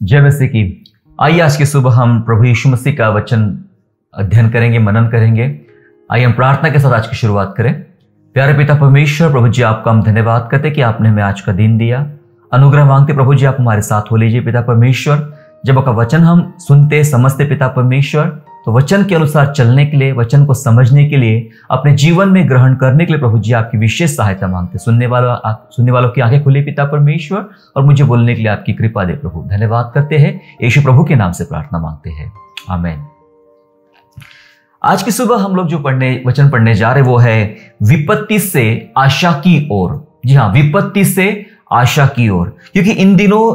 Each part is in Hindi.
जय मसीह की। आइए आज की सुबह हम प्रभु यीशु मसीह का वचन अध्ययन करेंगे, मनन करेंगे। आइए हम प्रार्थना के साथ आज की शुरुआत करें। प्यारे पिता परमेश्वर, प्रभु जी आपका हम धन्यवाद करते कि आपने हमें आज का दिन दिया। अनुग्रह मांगते प्रभु जी आप हमारे साथ हो लीजिए पिता परमेश्वर। जब आपका वचन हम सुनते समझते पिता परमेश्वर, तो वचन के अनुसार चलने के लिए, वचन को समझने के लिए, अपने जीवन में ग्रहण करने के लिए प्रभु जी आपकी विशेष सहायता मांगते। सुनने वालों की आंखें खुली पिता परमेश्वर, और मुझे बोलने के लिए आपकी कृपा दे प्रभु। धन्यवाद करते हैं, यीशु प्रभु के नाम से प्रार्थना मांगते हैं, आमीन। आज की सुबह हम लोग जो वचन पढ़ने जा रहे वो है विपत्ति से आशा की ओर। जी हाँ, विपत्ति से आशा की ओर, क्योंकि इन दिनों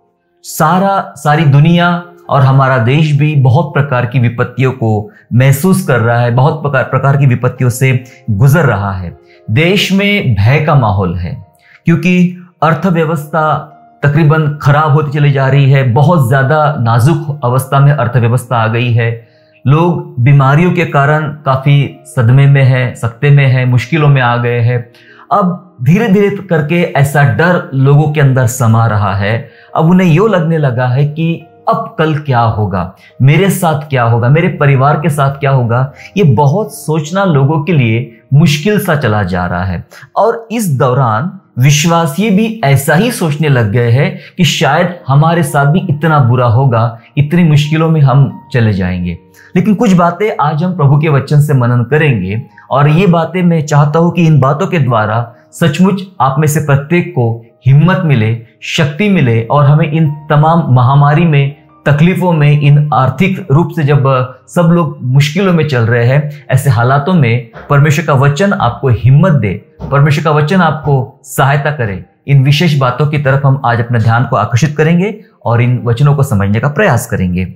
सारी दुनिया और हमारा देश भी बहुत प्रकार की विपत्तियों को महसूस कर रहा है, बहुत प्रकार की विपत्तियों से गुजर रहा है। देश में भय का माहौल है, क्योंकि अर्थव्यवस्था तकरीबन खराब होती चली जा रही है। बहुत ज्यादा नाजुक अवस्था में अर्थव्यवस्था आ गई है। लोग बीमारियों के कारण काफी सदमे में है, सकते में है, मुश्किलों में आ गए हैं। अब धीरे धीरे करके ऐसा डर लोगों के अंदर समा रहा है। अब उन्हें यूं लगने लगा है कि अब कल क्या होगा, मेरे साथ क्या होगा, मेरे परिवार के साथ क्या होगा। ये बहुत सोचना लोगों के लिए मुश्किल सा चला जा रहा है। और इस दौरान विश्वासी भी ऐसा ही सोचने लग गए हैं कि शायद हमारे साथ भी इतना बुरा होगा, इतनी मुश्किलों में हम चले जाएंगे। लेकिन कुछ बातें आज हम प्रभु के वचन से मनन करेंगे, और ये बातें मैं चाहता हूं कि इन बातों के द्वारा सचमुच आप में से प्रत्येक को हिम्मत मिले, शक्ति मिले, और हमें इन तमाम महामारी में, तकलीफों में, इन आर्थिक रूप से जब सब लोग मुश्किलों में चल रहे हैं, ऐसे हालातों में परमेश्वर का वचन आपको हिम्मत दे, परमेश्वर का वचन आपको सहायता करे। इन विशेष बातों की तरफ हम आज अपने ध्यान को आकर्षित करेंगे और इन वचनों को समझने का प्रयास करेंगे।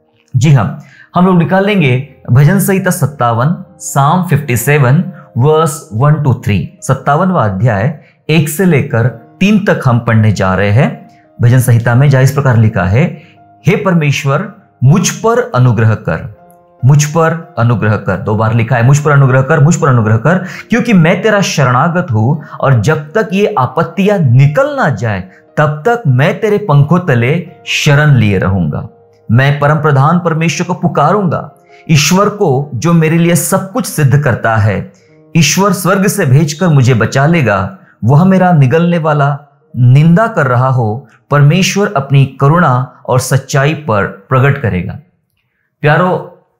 जी हाँ, हम लोग निकालेंगे भजन संहिता 57, साम 57 वर्स 1 to 3। 57वां अध्याय 1 से लेकर 3 तक हम पढ़ने जा रहे हैं भजन संहिता में, जहां इस प्रकार लिखा है, हे परमेश्वर मुझ पर अनुग्रह कर, मुझ पर अनुग्रह कर। 2 बार लिखा है, मुझ पर अनुग्रह कर, मुझ पर अनुग्रह कर, क्योंकि मैं तेरा शरणागत हूं, और जब तक ये आपत्तियां निकल ना जाए तब तक मैं तेरे पंखों तले शरण लिए रहूंगा। मैं परम प्रधान परमेश्वर को पुकारूंगा, ईश्वर को जो मेरे लिए सब कुछ सिद्ध करता है। ईश्वर स्वर्ग से भेजकर मुझे बचा लेगा। वह मेरा निगलने वाला निंदा कर रहा हो, परमेश्वर अपनी करुणा और सच्चाई पर प्रकट करेगा। प्यारो,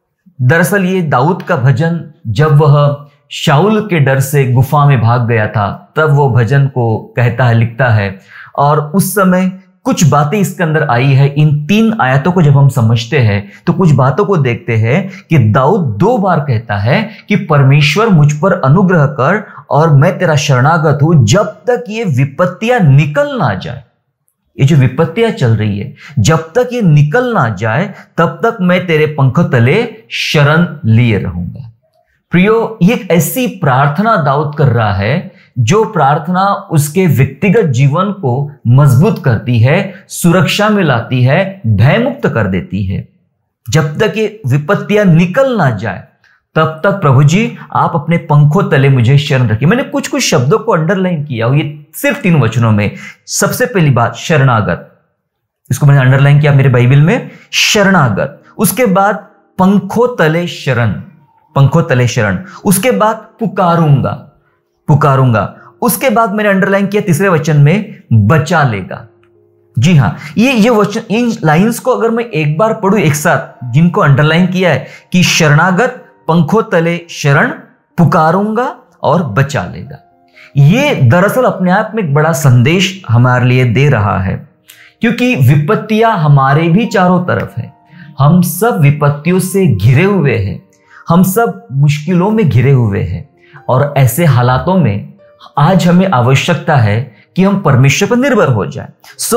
दरअसल ये दाऊद का भजन, जब वह शाऊल के डर से गुफा में भाग गया था, तब वो भजन को कहता है, लिखता है। और उस समय कुछ बातें इसके अंदर आई है। इन 3 आयतों को जब हम समझते हैं तो कुछ बातों को देखते हैं कि दाऊद 2 बार कहता है कि परमेश्वर मुझ पर अनुग्रह कर, और मैं तेरा शरणागत हूं, जब तक ये विपत्तियां निकल ना जाए। ये जो विपत्तियां चल रही है, जब तक ये निकल ना जाए तब तक मैं तेरे पंखों तले शरण लिए रहूंगा। प्रियो, ये एक ऐसी प्रार्थना दाऊद कर रहा है जो प्रार्थना उसके व्यक्तिगत जीवन को मजबूत करती है, सुरक्षा में लाती है, भयमुक्त कर देती है। जब तक ये विपत्तियां निकल ना जाए तब तक प्रभु जी आप अपने पंखों तले मुझे शरण रखिए। मैंने कुछ शब्दों को अंडरलाइन किया, ये सिर्फ 3 वचनों में। सबसे पहली बात शरणागत, इसको मैंने अंडरलाइन किया मेरे बाइबल में, शरणागत। उसके बाद पंखों तले शरण, पंखों तले शरण। उसके बाद पुकारूंगा, पुकारूंगा। उसके बाद मैंने अंडरलाइन किया 3रे वचन में, बचा लेगा। जी हाँ, ये वचन, इन लाइंस को अगर मैं एक बार पढ़ूं एक साथ, जिनको अंडरलाइन किया है कि शरणागत, पंखों तले शरण, पुकारूंगा और बचा लेगा, ये दरअसल अपने आप में एक बड़ा संदेश हमारे लिए दे रहा है। क्योंकि विपत्तियां हमारे भी चारों तरफ है। हम सब विपत्तियों से घिरे हुए हैं, हम सब मुश्किलों में घिरे हुए हैं। और ऐसे हालातों में आज हमें आवश्यकता है कि हम परमेश्वर पर निर्भर हो जाएं।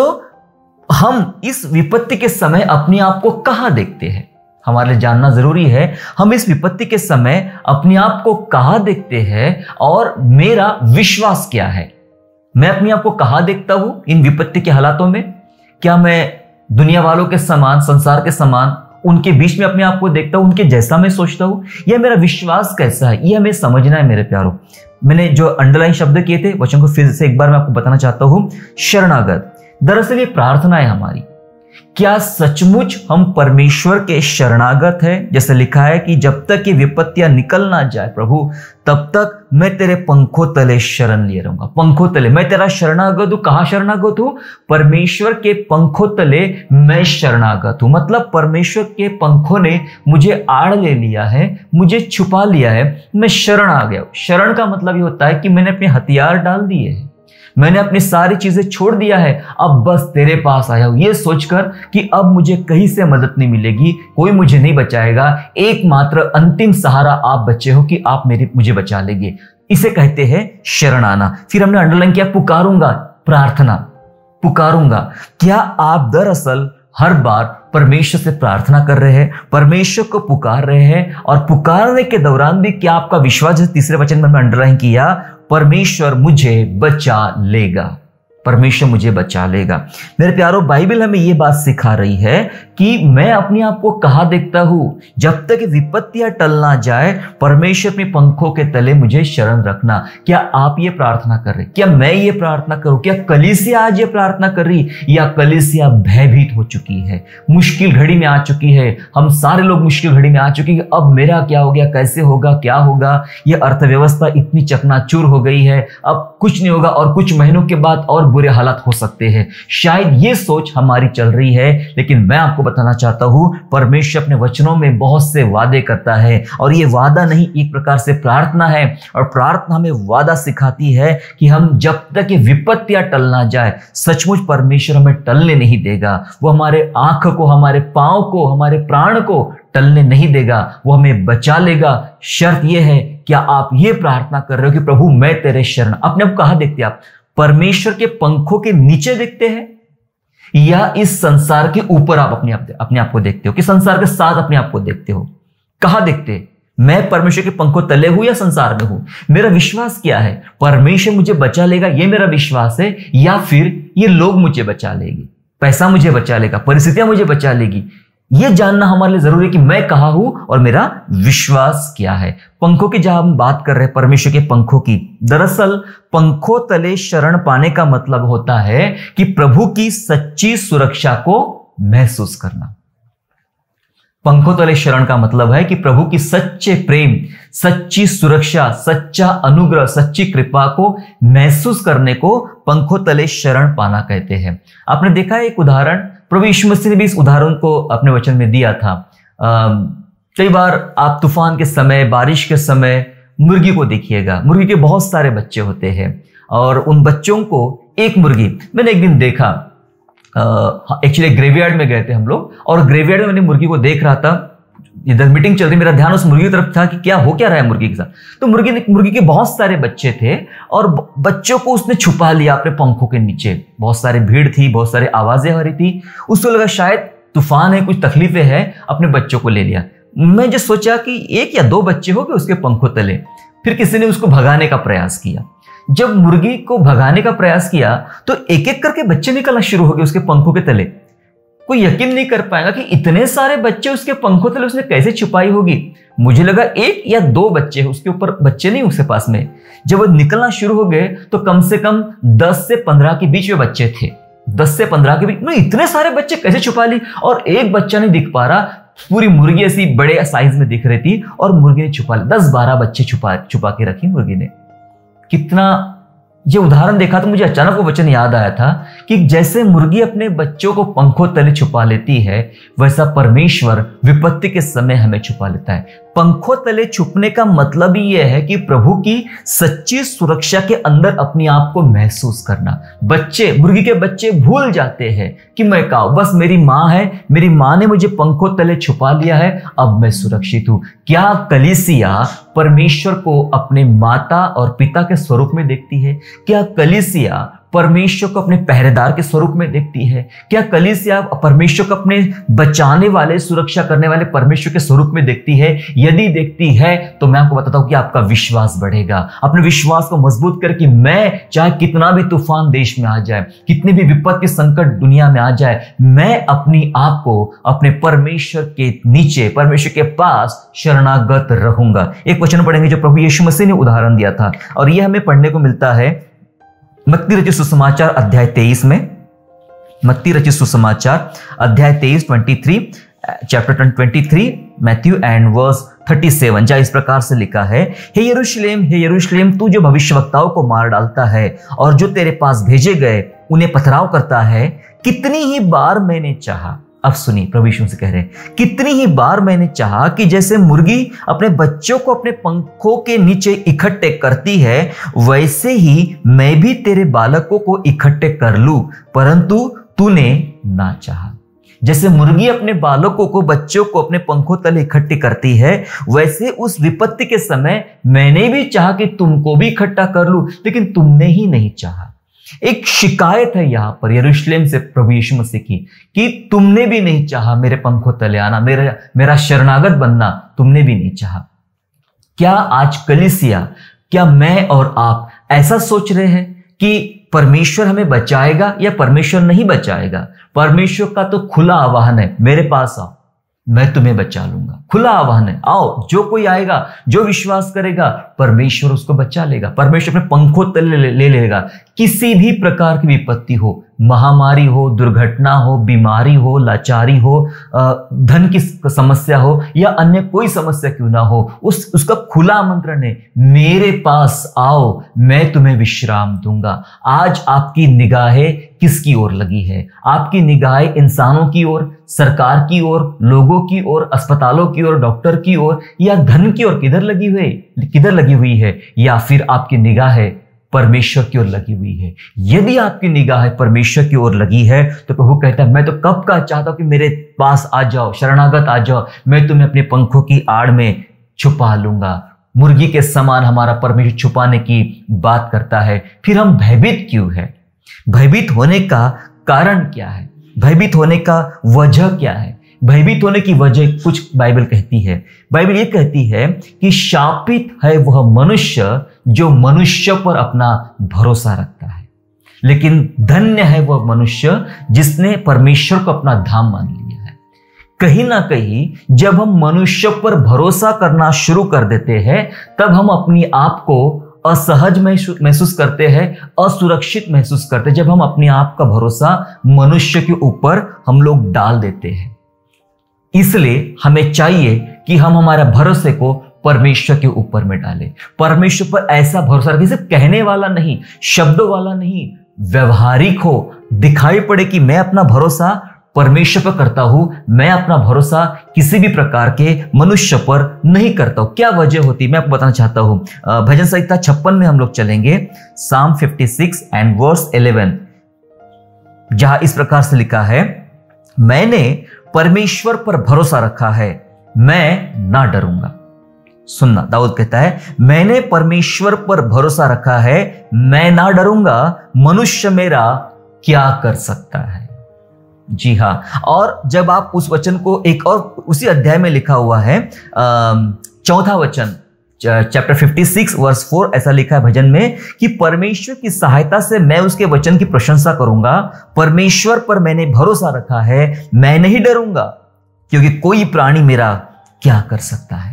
हम इस विपत्ति के समय अपने आप को कहां देखते हैं, हमारे लिए जानना जरूरी है। हम इस विपत्ति के समय अपने आप को कहां देखते हैं, और मेरा विश्वास क्या है। मैं अपने आप को कहां देखता हूं इन विपत्ति के हालातों में। क्या मैं दुनिया वालों के समान, संसार के समान उनके बीच में अपने आप को देखता हूं, उनके जैसा मैं सोचता हूं, या मेरा विश्वास कैसा है, ये हमें समझना है मेरे प्यारों। मैंने जो अंडरलाइन शब्द किए थे, वचन को फिर से एक बार मैं आपको बताना चाहता हूं। शरणागत, दरअसल ये प्रार्थना है हमारी क्या सचमुच हम परमेश्वर के शरणागत हैं? जैसे लिखा है कि जब तक ये विपत्तियां निकल ना जाए प्रभु, तब तक मैं तेरे पंखों तले शरण लिए रहूंगा। पंखों तले मैं तेरा शरणागत हूं। कहां शरणागत हूं? परमेश्वर के पंखों तले मैं शरणागत हूं। मतलब परमेश्वर के पंखों ने मुझे आड़ ले लिया है, मुझे छुपा लिया है, मैं शरण आ गया। शरण का मतलब ये होता है कि मैंने अपने हथियार डाल दिए हैं, मैंने अपनी सारी चीजें छोड़ दिया है, अब बस तेरे पास आया हूं ये सोचकर कि अब मुझे कहीं से मदद नहीं मिलेगी, कोई मुझे नहीं बचाएगा, एकमात्र अंतिम सहारा आप बचे हो कि आप मुझे बचा लेंगे। इसे कहते हैं शरण आना। फिर हमने अंडरलाइन किया पुकारूंगा, प्रार्थना, पुकारूंगा। क्या आप दरअसल हर बार परमेश्वर से प्रार्थना कर रहे हैं, परमेश्वर को पुकार रहे हैं, और पुकारने के दौरान भी क्या आपका विश्वास, जैसे तीसरे वचन में अंडरलाइन किया, परमेश्वर मुझे बचा लेगा, परमेश्वर मुझे बचा लेगा। मेरे प्यारों, बाइबल हमें यह बात सिखा रही है कि मैं अपने आप को कहां देखता हूं? जब तक विपत्तियां टल ना जाए, परमेश्वर अपने पंखों के तले मुझे शरण रखना। क्या आप ये प्रार्थना कर रहे? क्या मैं ये प्रार्थना करूं? क्या कलीसिया आज ये प्रार्थना कर रही? या कलीसिया भयभीत हो चुकी है, मुश्किल घड़ी में आ चुकी है? हम सारे लोग मुश्किल घड़ी में आ चुके हैं। अब मेरा क्या हो गया, कैसे होगा, क्या होगा? ये अर्थव्यवस्था इतनी चकनाचूर हो गई है, अब कुछ नहीं होगा, और कुछ महीनों के बाद और बुरे हालात हो सकते हैं। शायद ये सोच हमारी चल रही है, लेकिन मैं आपको बताना चाहता हूं, परमेश्वर अपने वचनों में बहुत से वादे करता है, और ये वादा नहीं, एक प्रकार से प्रार्थना है, और प्रार्थना हमें वादा सिखाती है कि हम जब तक ये विपत्तियां टल ना जाए, सचमुच परमेश्वर हमें टलने नहीं देगा। वो हमारे आंख को, हमारे पांव को, हमारे प्राण को टलने नहीं देगा, वो हमें बचा लेगा। शर्त यह है, क्या आप ये प्रार्थना कर रहे हो कि प्रभु मैं तेरे शरण? अपने आप कहां देखते हैं आप? परमेश्वर के पंखों के नीचे देखते हैं, या इस संसार के ऊपर आप अपने आप को देखते हो, कि संसार के साथ अपने आप को देखते हो? कहां देखते हैं? मैं परमेश्वर के पंखों तले हूं या संसार में हूं? मेरा विश्वास क्या है? परमेश्वर मुझे बचा लेगा, यह मेरा विश्वास है, या फिर ये लोग मुझे बचा लेंगे, पैसा मुझे बचा लेगा, परिस्थितियां मुझे बचा लेगी? यह जानना हमारे लिए जरूरी है कि मैं कहां हूं और मेरा विश्वास क्या है। पंखों की जहां हम बात कर रहे हैं, परमेश्वर के पंखों की, दरअसल पंखों तले शरण पाने का मतलब होता है कि प्रभु की सच्ची सुरक्षा को महसूस करना। पंखों तले शरण का मतलब है कि प्रभु की सच्चे प्रेम, सच्ची सुरक्षा, सच्चा अनुग्रह, सच्ची कृपा को महसूस करने को पंखों तले शरण पाना कहते हैं। आपने देखा है एक उदाहरण, प्रभु यीशु मसीह ने भी इस उदाहरण को अपने वचन में दिया था। कई बार आप तूफान के समय, बारिश के समय मुर्गी को देखिएगा। मुर्गी के बहुत सारे बच्चे होते हैं, और उन बच्चों को एक मुर्गी, मैंने एक दिन देखा, एक्चुअली ग्रेवयार्ड में गए थे हम लोग, और ग्रेवयार्ड में मैंने मुर्गी को देख रहा था। इधर मीटिंग चल रही, मेरा ध्यान उस मुर्गी की तरफ था कि क्या हो क्या रहा है मुर्गी के साथ। तो मुर्गी के बहुत सारे बच्चे थे, और बच्चों को उसने छुपा लिया अपने पंखों के नीचे। बहुत सारी भीड़ थी, बहुत सारी आवाजें हो रही थी, उसको लगा शायद तूफान है, कुछ तकलीफें हैं, अपने बच्चों को ले लिया। मैं जो सोचा कि एक या दो बच्चे हो गए उसके पंखों तले, फिर किसी ने उसको भगाने का प्रयास किया। जब मुर्गी को भगाने का प्रयास किया तो एक एक करके बच्चे निकलना शुरू हो गए उसके पंखों के तले। कोई यकीन नहीं कर पाएगा कि इतने सारे बच्चे उसके पंखों तले उसने कैसे छुपाई होगी। मुझे लगा एक या दो बच्चे, उसके ऊपर बच्चे नहीं उसके पास में। जब वो निकलना शुरू हो गए तो कम से कम 10 से 15 के बीच में बच्चे थे। 10 से 15 के बीच में इतने सारे बच्चे कैसे छुपा ली? और एक बच्चा नहीं दिख पा रहा, पूरी मुर्गी ऐसी बड़े साइज में दिख रही थी, और मुर्गी ने छुपा ली। 10-12 बच्चे छुपा के रखी मुर्गी ने। कितना, ये उदाहरण देखा तो मुझे अचानक वो वचन याद आया था कि जैसे मुर्गी अपने बच्चों को पंखों तले छुपा लेती है, वैसा परमेश्वर विपत्ति के समय हमें छुपा लेता है। पंखों तले छुपने का मतलब ही यह है कि प्रभु की सच्ची सुरक्षा के अंदर अपने आप को महसूस करना। बच्चे, मुर्गी के बच्चे भूल जाते हैं कि मैं क्या हूं, बस मेरी माँ है, मेरी माँ ने मुझे पंखों तले छुपा लिया है, अब मैं सुरक्षित हूं। क्या कलीसिया परमेश्वर को अपने माता और पिता के स्वरूप में देखती है? क्या कलीसिया परमेश्वर को अपने पहरेदार के स्वरूप में देखती है? क्या कलीसिया परमेश्वर को अपने बचाने वाले, सुरक्षा करने वाले परमेश्वर के स्वरूप में देखती है? यदि देखती है तो मैं आपको बताता हूं कि आपका विश्वास बढ़ेगा। अपने विश्वास को मजबूत करके, मैं चाहे कितना भी तूफान देश में आ जाए, कितनी भी विपत्ति संकट दुनिया में आ जाए, मैं अपनी आप को अपने परमेश्वर के नीचे, परमेश्वर के पास शरणागत रहूंगा। एक वचन पढ़ेंगे जो प्रभु यीशु मसीह ने उदाहरण दिया था, और यह हमें पढ़ने को मिलता है मत्ती रचित सुसमाचार अध्याय 23 में। मत्ती रचित सुसमाचार अध्याय 23 23 चैप्टर 23 मैथ्यू एंड वर्स 37 जहाँ इस प्रकार से लिखा है, हे यरूशलेम, तू जो भविष्यवक्ताओं को मार डालता है और जो तेरे पास भेजे गए उन्हें पथराव करता है, कितनी ही बार मैंने चाहा। अब सुनिए, प्रभु यीशु से कह रहे हैं, कितनी ही बार मैंने चाहा कि जैसे मुर्गी अपने बच्चों को अपने पंखों के नीचे इकट्ठे करती है, वैसे ही मैं भी तेरे बालकों को इकट्ठे कर लूं, परंतु तूने ना चाहा। जैसे मुर्गी अपने बालकों को, बच्चों को अपने पंखों तले इकट्ठी करती है, वैसे उस विपत्ति के समय मैंने भी चाहा कि तुमको भी इकट्ठा कर लूं, लेकिन तुमने ही नहीं चाहा। एक शिकायत है यहां पर यरूशलेम से प्रभु यीशु मसीह की कि तुमने भी नहीं चाहा मेरे पंखों तले आना, मेरा शरणागत बनना तुमने भी नहीं चाहा। क्या आज कलीसिया, क्या मैं और आप ऐसा सोच रहे हैं कि परमेश्वर हमें बचाएगा या परमेश्वर नहीं बचाएगा? परमेश्वर का तो खुला आह्वान है, मेरे पास आओ, मैं तुम्हें बचा लूंगा। खुला आह्वान है, आओ, जो कोई आएगा, जो विश्वास करेगा, परमेश्वर उसको बचा लेगा, परमेश्वर अपने पंखों तले ले लेगा। किसी भी प्रकार की विपत्ति हो, महामारी हो, दुर्घटना हो, बीमारी हो, लाचारी हो, धन की समस्या हो या अन्य कोई समस्या क्यों ना हो, उसका खुला आमंत्रण है, मेरे पास आओ, मैं तुम्हें विश्राम दूंगा। आज आपकी निगाहें किसकी ओर लगी है? आपकी निगाहें इंसानों की ओर, सरकार की ओर, लोगों की ओर, अस्पतालों की ओर, डॉक्टर की ओर या धन की ओर किधर लगी हुई है? या फिर आपकी निगाहें परमेश्वर की ओर लगी हुई है? यदि आपकी निगाह परमेश्वर की ओर लगी है तो प्रभु कहता है, मैं तो कब का चाहता हूं कि मेरे पास आ जाओ, शरणागत आ जाओ, मैं तुम्हें अपने पंखों की आड़ में छुपा लूंगा। मुर्गी के समान हमारा परमेश्वर छुपाने की बात करता है। फिर हम भयभीत क्यों है? भयभीत होने का कारण क्या है? भयभीत होने का वजह क्या है? भयभीत होने की वजह कुछ बाइबल कहती है। बाइबल ये कहती है कि शापित है वह मनुष्य जो मनुष्य पर अपना भरोसा रखता है, लेकिन धन्य है वह मनुष्य जिसने परमेश्वर को अपना धाम मान लिया है। कहीं ना कहीं जब हम मनुष्य पर भरोसा करना शुरू कर देते हैं, तब हम अपनी आप को असहज महसूस करते हैं, असुरक्षित महसूस करते हैं। जब हम अपने आप का भरोसा मनुष्य के ऊपर हम लोग डाल देते हैं, इसलिए हमें चाहिए कि हम हमारा भरोसे को परमेश्वर के ऊपर में डालें। परमेश्वर पर ऐसा भरोसा रखें, सिर्फ कहने वाला नहीं, शब्दों वाला नहीं, व्यवहारिक हो, दिखाई पड़े कि मैं अपना भरोसा परमेश्वर पर करता हूं, मैं अपना भरोसा किसी भी प्रकार के मनुष्य पर नहीं करता हूं। क्या वजह होती है मैं आपको बताना चाहता हूं। भजन संहिता 56 में हम लोग चलेंगे, Psalm 56 एंड वर्स 11, जहां इस प्रकार से लिखा है, मैंने परमेश्वर पर भरोसा रखा है, मैं ना डरूंगा। सुनना, दाऊद कहता है, मैंने परमेश्वर पर भरोसा रखा है, मैं ना डरूंगा, मनुष्य मेरा क्या कर सकता है। जी हां, और जब आप उस वचन को एक और उसी अध्याय में लिखा हुआ है, चौथा वचन, चैप्टर 56 वर्स 4, ऐसा लिखा है भजन में कि परमेश्वर की सहायता से मैं उसके वचन की प्रशंसा करूंगा, परमेश्वर पर मैंने भरोसा रखा है, मैं नहीं डरूंगा, क्योंकि कोई प्राणी मेरा क्या कर सकता है।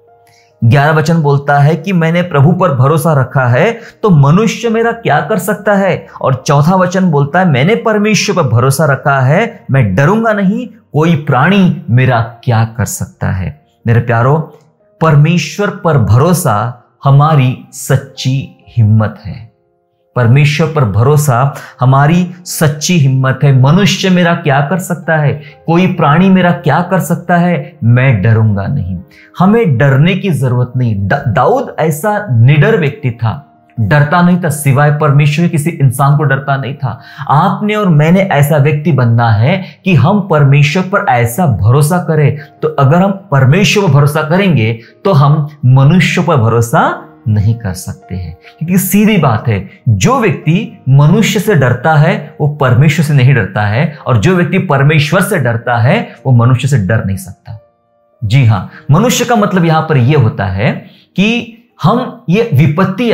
11 वचन बोलता है कि मैंने प्रभु पर भरोसा रखा है तो मनुष्य मेरा क्या कर सकता है, और चौथा वचन बोलता है मैंने परमेश्वर पर भरोसा रखा है, मैं डरूंगा नहीं, कोई प्राणी मेरा क्या कर सकता है। मेरे प्यारो, परमेश्वर पर भरोसा हमारी सच्ची हिम्मत है। परमेश्वर पर भरोसा हमारी सच्ची हिम्मत है। मनुष्य मेरा क्या कर सकता है, कोई प्राणी मेरा क्या कर सकता है, मैं डरूंगा नहीं। हमें डरने की जरूरत नहीं। दाऊद ऐसा निडर व्यक्ति था, डरता नहीं था, सिवाय परमेश्वर किसी इंसान को डरता नहीं था। आपने और मैंने ऐसा व्यक्ति बनना है कि हम परमेश्वर पर ऐसा भरोसा करें। तो अगर हम परमेश्वर पर भरोसा करेंगे तो हम मनुष्य पर भरोसा नहीं कर सकते हैं, क्योंकि सीधी बात है, जो व्यक्ति मनुष्य से डरता है वो परमेश्वर से नहीं डरता है, और जो व्यक्ति परमेश्वर से डरता है वो मनुष्य से डर नहीं सकता। जी हां, मनुष्य का मतलब यहां पर यह होता है कि हम ये विपत्तियां,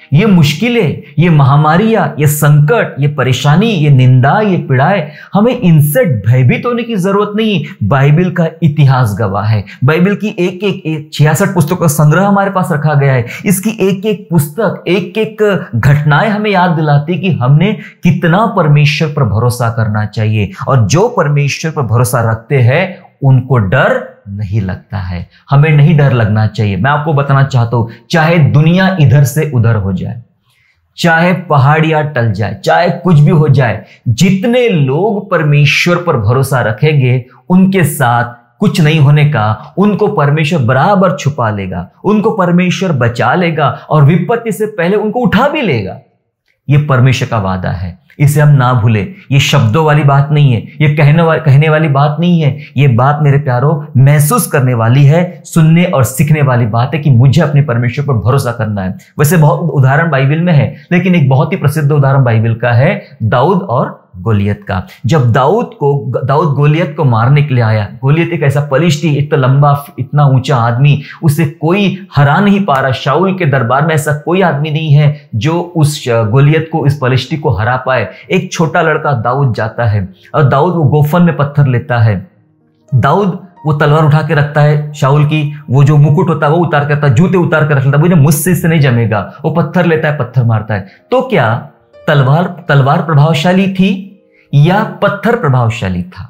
ये मुश्किलें, ये महामारियां, ये संकट, ये परेशानी, ये निंदा, ये पीड़ाएं, हमें इनसे भयभीत होने की जरूरत नहीं। बाइबल का इतिहास गवाह है। बाइबल की एक 66 पुस्तकों का संग्रह हमारे पास रखा गया है। इसकी एक एक पुस्तक, एक एक घटनाएं हमें याद दिलाती कि हमने कितना परमेश्वर पर भरोसा करना चाहिए, और जो परमेश्वर पर भरोसा रखते हैं उनको डर नहीं लगता है। हमें नहीं डर लगना चाहिए। मैं आपको बताना चाहता हूं, चाहे दुनिया इधर से उधर हो जाए, चाहे पहाड़ियां टल जाए, चाहे कुछ भी हो जाए, जितने लोग परमेश्वर पर भरोसा रखेंगे उनके साथ कुछ नहीं होने का, उनको परमेश्वर बराबर छुपा लेगा, उनको परमेश्वर बचा लेगा और विपत्ति से पहले उनको उठा भी लेगा। यह परमेश्वर का वादा है, इसे हम ना भूले। ये शब्दों वाली बात नहीं है, ये कहने वाली बात नहीं है। ये बात मेरे प्यारों महसूस करने वाली है, सुनने और सीखने वाली बात है कि मुझे अपने परमेश्वर पर भरोसा करना है। वैसे बहुत उदाहरण बाइबल में है, लेकिन एक बहुत ही प्रसिद्ध उदाहरण बाइबल का है दाऊद और गोलियत का। जब दाऊद गोलियत को मारने के लिए आया, गोलियत एक ऐसा पलिश्ती, इतना लंबा, इतना ऊंचा आदमी, उसे कोई हरा नहीं पा रहा। शाऊल के दरबार में ऐसा कोई आदमी नहीं है जो उस गोलियत को, इस पलिश्ती को हरा पाए। एक छोटा लड़का दाऊद जाता है और दाऊद वो गोफन में पत्थर लेता है। दाऊद वो तलवार उठा के रखता है, शाऊल की वो जो मुकुट होता है वो उतार के रखता है, जूते उतार के रख लेता है, मुझे मुझसे इससे नहीं जमेगा। वो पत्थर लेता है, पत्थर मारता है। तो क्या तलवार प्रभावशाली थी या पत्थर प्रभावशाली था?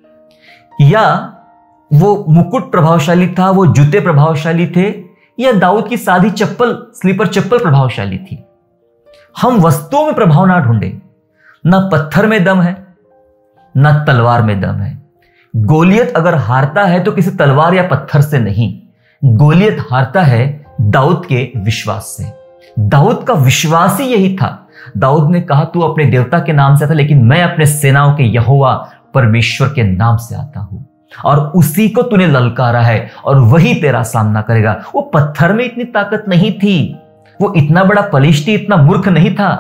या वो मुकुट प्रभावशाली था, वो जूते प्रभावशाली थे, या दाऊद की सादी चप्पल, स्लीपर चप्पल प्रभावशाली थी? हम वस्तुओं में प्रभाव ना ढूंढे। ना पत्थर में दम है, ना तलवार में दम है। गोलियत अगर हारता है तो किसी तलवार या पत्थर से नहीं, गोलियत हारता है दाऊद के विश्वास से। दाऊद का विश्वास ही यही था। दाऊद ने कहा, तू अपने देवता के नाम से आता, लेकिन मैं अपने सेनाओं के यहोवा परमेश्वर के नाम से आता हूं, और उसी को तूने ललकारा है और वही तेरा सामना करेगा। वो पत्थर में इतनी ताकत नहीं थी, वो इतना बड़ा पलिश्ती, इतना मूर्ख नहीं था,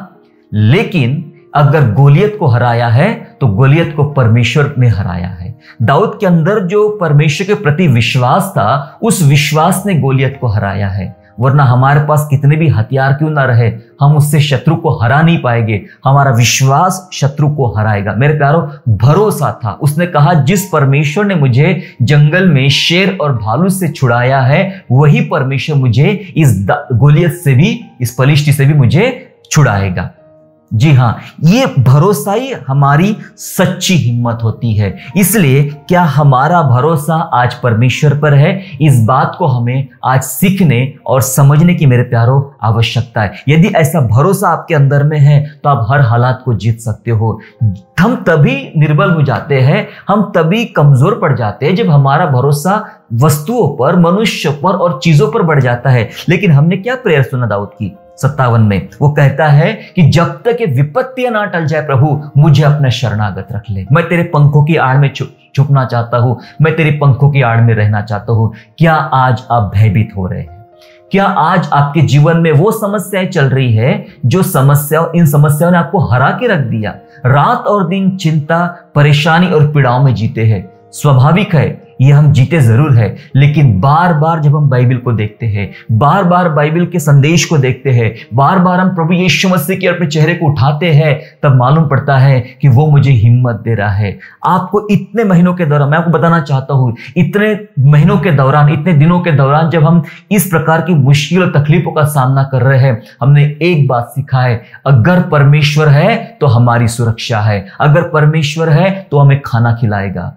लेकिन अगर गोलियत को हराया है तो गोलियत को परमेश्वर ने हराया है। दाऊद के अंदर जो परमेश्वर के प्रति विश्वास था, उस विश्वास ने गोलियत को हराया है। वरना हमारे पास कितने भी हथियार क्यों ना रहे, हम उससे शत्रु को हरा नहीं पाएंगे। हमारा विश्वास शत्रु को हराएगा। मेरे प्यारों, भरोसा था। उसने कहा, जिस परमेश्वर ने मुझे जंगल में शेर और भालू से छुड़ाया है, वही परमेश्वर मुझे इस गोलियत से भी, इस पलिश्ती से भी मुझे छुड़ाएगा। जी हां, ये भरोसा ही हमारी सच्ची हिम्मत होती है। इसलिए क्या हमारा भरोसा आज परमेश्वर पर है? इस बात को हमें आज सीखने और समझने की मेरे प्यारों आवश्यकता है। यदि ऐसा भरोसा आपके अंदर में है तो आप हर हालात को जीत सकते हो। हम तभी निर्बल हो जाते हैं, हम तभी कमजोर पड़ जाते हैं जब हमारा भरोसा वस्तुओं पर, मनुष्य पर और चीजों पर बढ़ जाता है। लेकिन हमने क्या प्रेयर सुना दाऊद की 57 में? वो कहता है कि जब तक ये विपत्तियां ना टल जाए, प्रभु मुझे अपना शरणागत रख ले। मैं तेरे पंखों की आड़ में छुपना चाहता हूं, मैं तेरे पंखों की आड़ में रहना चाहता हूं। क्या आज आप भयभीत हो रहे हैं? क्या आज आपके जीवन में वो समस्याएं चल रही है जो इन समस्याओं ने आपको हरा के रख दिया? रात और दिन चिंता, परेशानी और पीड़ाओं में जीते हैं। स्वाभाविक है, ये हम जीते जरूर है, लेकिन बार बार जब हम बाइबल को देखते हैं, बार बार बाइबल के संदेश को देखते हैं, बार बार हम प्रभु यीशु मसीह के अपने चेहरे को उठाते हैं, तब मालूम पड़ता है कि वो मुझे हिम्मत दे रहा है। आपको इतने महीनों के दौरान, मैं आपको बताना चाहता हूं, इतने महीनों के दौरान, इतने दिनों के दौरान जब हम इस प्रकार की मुश्किल और तकलीफों का सामना कर रहे हैं, हमने एक बात सीखा है, अगर परमेश्वर है तो हमारी सुरक्षा है, अगर परमेश्वर है तो हमें खाना खिलाएगा।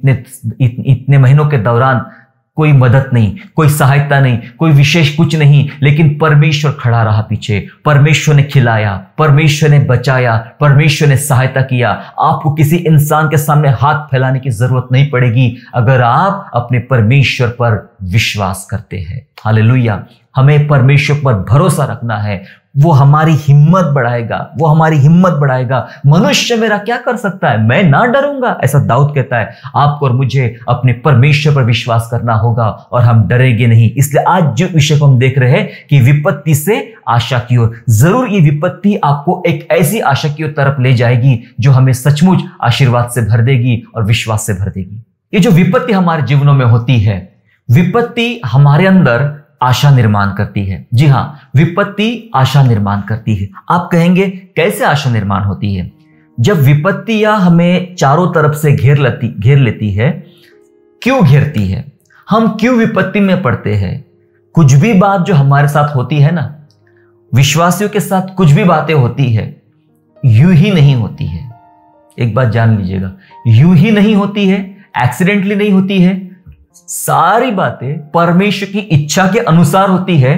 इतने महीनों के दौरान कोई मदद नहीं, कोई सहायता नहीं, कोई विशेष कुछ नहीं, लेकिन परमेश्वर खड़ा रहा पीछे। परमेश्वर ने खिलाया, परमेश्वर ने बचाया, परमेश्वर ने सहायता किया। आपको किसी इंसान के सामने हाथ फैलाने की जरूरत नहीं पड़ेगी अगर आप अपने परमेश्वर पर विश्वास करते हैं। हालेलुया। हमें परमेश्वर पर भरोसा रखना है, वो हमारी हिम्मत बढ़ाएगा, वो हमारी हिम्मत बढ़ाएगा। मनुष्य मेरा क्या कर सकता है, मैं ना डरूंगा, ऐसा दाऊद कहता है। आपको और मुझे अपने परमेश्वर पर विश्वास करना होगा और हम डरेंगे नहीं। इसलिए आज जो विषय को हम देख रहे हैं कि विपत्ति से आशा की ओर, जरूर ये विपत्ति आपको एक ऐसी आशा की ओर तरफ ले जाएगी जो हमें सचमुच आशीर्वाद से भर देगी और विश्वास से भर देगी। ये जो विपत्ति हमारे जीवनों में होती है, विपत्ति हमारे अंदर आशा निर्माण करती है। जी हाँ, विपत्ति आशा निर्माण करती है। आप कहेंगे कैसे आशा निर्माण होती है? जब विपत्तियां हमें चारों तरफ से घेर लेती है, क्यों घेरती है? हम क्यों विपत्ति में पड़ते हैं? कुछ भी बात जो हमारे साथ होती है ना, विश्वासियों के साथ कुछ भी बातें होती है, यूं ही नहीं होती है। एक बात जान लीजिएगा, यूं ही नहीं होती है, एक्सीडेंटली नहीं होती है। सारी बातें परमेश्वर की इच्छा के अनुसार होती है।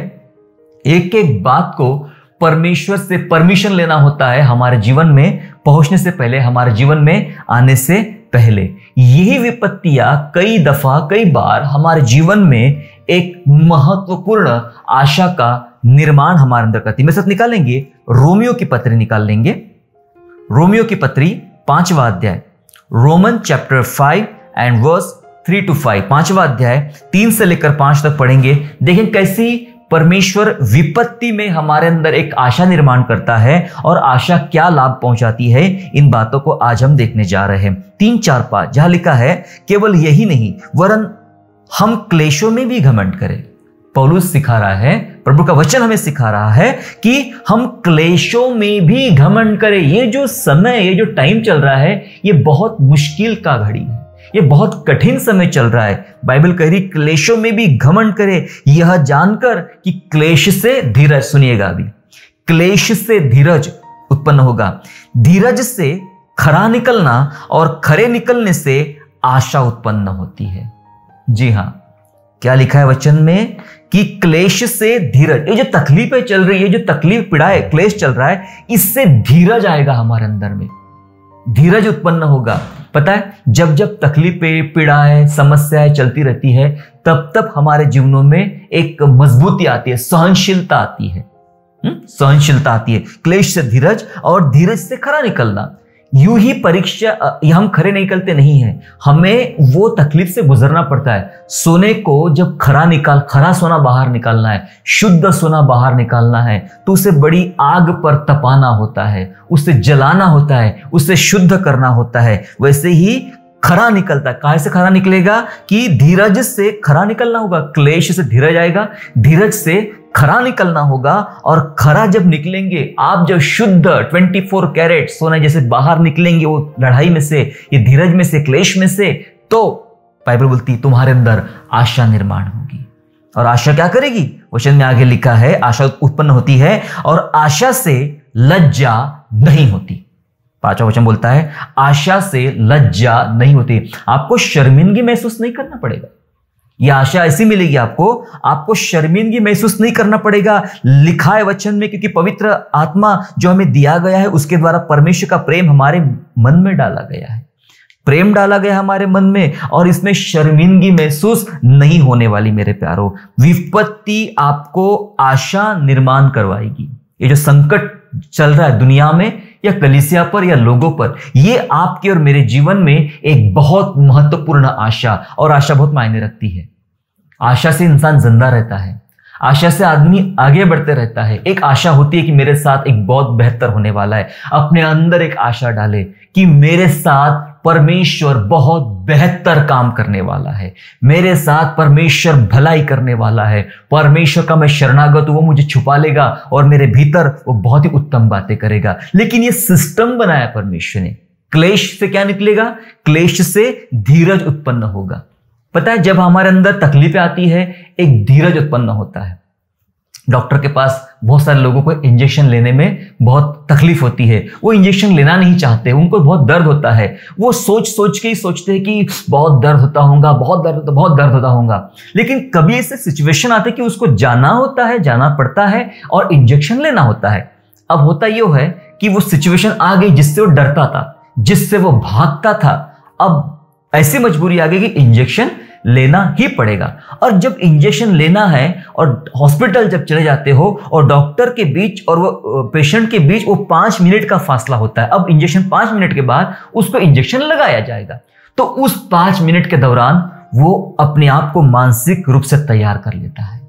एक एक बात को परमेश्वर से परमिशन लेना होता है हमारे जीवन में पहुंचने से पहले, हमारे जीवन में आने से पहले। यही विपत्तियां कई दफा, कई बार हमारे जीवन में एक महत्वपूर्ण आशा का निर्माण हमारे अंदर करती है। मेरे साथ निकालेंगे रोमियो की पत्री, निकाल लेंगे रोमियो की पत्री 5वां अध्याय, Roman chapter 5 and verse 3 to 5। 5वां अध्याय 3 से लेकर 5 तक पढ़ेंगे। देखें कैसी परमेश्वर विपत्ति में हमारे अंदर एक आशा निर्माण करता है और आशा क्या लाभ पहुंचाती है। इन बातों को आज हम देखने जा रहे हैं। 3, 4, 5 जहां लिखा है, केवल यही नहीं वरन हम क्लेशों में भी घमंड करें। पौलुस सिखा रहा है, प्रभु का वचन हमें सिखा रहा है कि हम क्लेशों में भी घमंड करें। ये जो समय, ये जो टाइम चल रहा है, ये बहुत मुश्किल का घड़ी है, ये बहुत कठिन समय चल रहा है। बाइबल कह रही क्लेशों में भी घमंड करे, यह जानकर कि क्लेश से धीरज, सुनिएगा अभी, क्लेश से धीरज उत्पन्न होगा, धीरज से खरा निकलना और खरे निकलने से आशा उत्पन्न होती है। जी हां, क्या लिखा है वचन में कि क्लेश से धीरज। ये जो तकलीफें चल रही है, जो तकलीफ पीड़ाएं क्लेश चल रहा है, इससे धीरज आएगा हमारे अंदर में, धीरज उत्पन्न होगा। पता है, जब जब तकलीफें पीड़ाएं समस्याएं चलती रहती है, तब तब हमारे जीवनों में एक मजबूती आती है, सहनशीलता आती है, सहनशीलता आती है। क्लेश से धीरज और धीरज से खरा निकलना। यूं ही परीक्षा हम खरे निकलते नहीं हैं, हमें वो तकलीफ से गुजरना पड़ता है। सोने को जब खरा सोना बाहर निकालना है, शुद्ध सोना बाहर निकालना है, तो उसे बड़ी आग पर तपाना होता है, उसे जलाना होता है, उसे शुद्ध करना होता है। वैसे ही खरा निकलता है। कहां से खरा निकलेगा? कि धीरज से खरा निकलना होगा। क्लेश से धीरज आएगा, धीरज से खरा निकलना होगा। और खरा जब निकलेंगे, आप जब शुद्ध 24 कैरेट सोना जैसे बाहर निकलेंगे वो लड़ाई में से, ये धीरज में से, क्लेश में से, तो बाइबल बोलती तुम्हारे अंदर आशा निर्माण होगी। और आशा क्या करेगी? वचन में आगे लिखा है, आशा उत्पन्न होती है और आशा से लज्जा नहीं होती। 5वां वचन बोलता है, आशा से लज्जा नहीं होती। आपको शर्मिंदगी महसूस नहीं करना पड़ेगा। यह आशा ऐसी मिलेगी आपको शर्मिंदगी महसूस नहीं करना पड़ेगा। लिखा है वचन में, क्योंकि पवित्र आत्मा जो हमें दिया गया है, उसके द्वारा परमेश्वर का प्रेम हमारे मन में डाला गया है, प्रेम डाला गया हमारे मन में, और इसमें शर्मिंदगी महसूस नहीं होने वाली। मेरे प्यारों, विपत्ति आपको आशा निर्माण करवाएगी। ये जो संकट चल रहा है दुनिया में या कलीसिया पर या लोगों पर, ये आपके और मेरे जीवन में एक बहुत महत्वपूर्ण आशा, और आशा बहुत मायने रखती है। आशा से इंसान जिंदा रहता है, आशा से आदमी आगे बढ़ते रहता है। एक आशा होती है कि मेरे साथ एक बहुत बेहतर होने वाला है। अपने अंदर एक आशा डाले कि मेरे साथ परमेश्वर बहुत बेहतर काम करने वाला है, मेरे साथ परमेश्वर भलाई करने वाला है, परमेश्वर का मैं शरणागत हूं, वो मुझे छुपा लेगा और मेरे भीतर वो बहुत ही उत्तम बातें करेगा। लेकिन ये सिस्टम बनाया परमेश्वर ने। क्लेश से क्या निकलेगा? क्लेश से धीरज उत्पन्न होगा। पता है, जब हमारे अंदर तकलीफें आती है, एक धीरज उत्पन्न होता है। डॉक्टर के पास बहुत सारे लोगों को इंजेक्शन लेने में बहुत तकलीफ होती है, वो इंजेक्शन लेना नहीं चाहते, उनको बहुत दर्द होता है। वो सोच के ही सोचते हैं कि बहुत दर्द होता होगा, बहुत दर्द होता होगा। लेकिन कभी ऐसे सिचुएशन आते कि उसको जाना होता है, जाना पड़ता है और इंजेक्शन लेना होता है। अब होता यह है कि वो सिचुएशन आ गई जिससे वो डरता था, जिससे वो भागता था। अब ऐसी मजबूरी आ गई कि इंजेक्शन लेना ही पड़ेगा। और जब इंजेक्शन लेना है और हॉस्पिटल जब चले जाते हो और डॉक्टर के बीच और वो पेशेंट के बीच वो 5 मिनट का फासला होता है। अब इंजेक्शन 5 मिनट के बाद उसको इंजेक्शन लगाया जाएगा, तो उस 5 मिनट के दौरान वो अपने आप को मानसिक रूप से तैयार कर लेता है,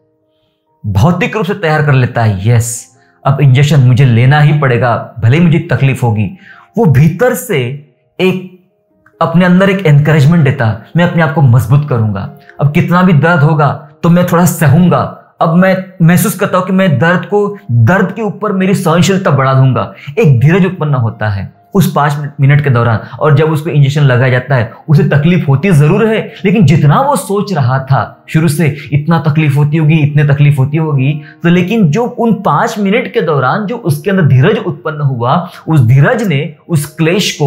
भौतिक रूप से तैयार कर लेता है। यस, अब इंजेक्शन मुझे लेना ही पड़ेगा, भले ही मुझे तकलीफ होगी। वो भीतर से एक अपने अंदर एक एनकरेजमेंट देता, मैं अपने आप को मजबूत करूंगा, अब कितना भी दर्द होगा तो मैं थोड़ा सहूंगा, अब मैं महसूस करता हूं कि मैं दर्द के ऊपर मेरी सहनशीलता बढ़ा दूंगा। एक धीरज उत्पन्न होता है उस 5 मिनट के दौरान, और जब उसको इंजेक्शन लगाया जाता है उसे तकलीफ होती जरूर है, लेकिन जितना वो सोच रहा था शुरू से इतना तकलीफ होती होगी, इतने तकलीफ होती होगी, तो लेकिन जो उन 5 मिनट के दौरान जो उसके अंदर धीरज उत्पन्न हुआ, उस धीरज ने उस क्लेश को